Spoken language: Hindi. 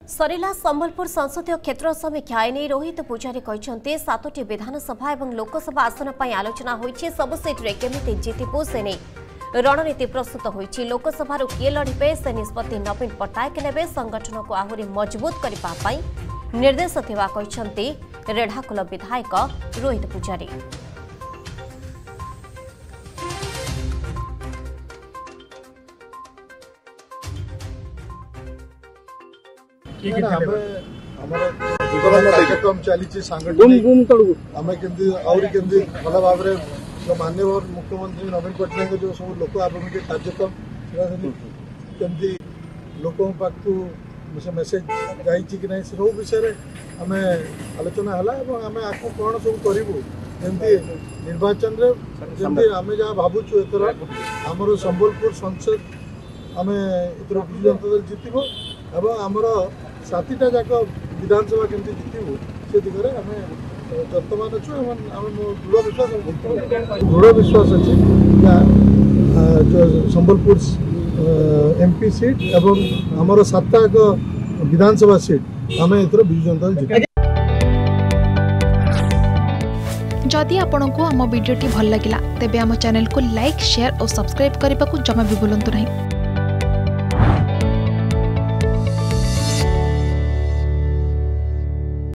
सरिला संबलपुर संसदीय क्षेत्र समीक्षा एने रोहित पूजारी कहते 7टी विधानसभा और लोकसभा आसन पर आलोचना होती सबु सीट्रे केमिति जितिबु से नहीं रणनीति प्रस्तुत होती लोकसभा किए लड़े से निष्पत्ति नवीन पट्टनायक ने संगठन को आहरी मजबूत करने निर्देश थिबा कहते रेढ़ाखोल विधायक रोहित पूजारी। कार्यक्रम चली संगठन भल भाव माननीय मुख्यमंत्री नवीन पट्टनायक जो सब लोक आभिमुखी कार्यक्रम कमी लोक पाखु मेसेज जाइए कि नहीं सब विषय आम आलोचना है आम आपको कौन सब करूँ जमी निर्वाचन आम जहाँ भावुँ एथर आमर संबलपुर संसद आम एथर विजु जनता दल जितब एवं आमर 7टा जाक विधानसभा केमती जितबू से दिगरे आम वर्तमान अच्छु दृढ़ विश्वास अच्छी संबलपुर एमपी सीट एवं आमर 7टा विधानसभा सीट आम एथर विजु जनता दल जितबू। जदि आपंक आम भिडी भल लगा तेब आम चैनल को लाइक शेयर और सब्सक्राइब करने को जमा भी भूलु नहीं।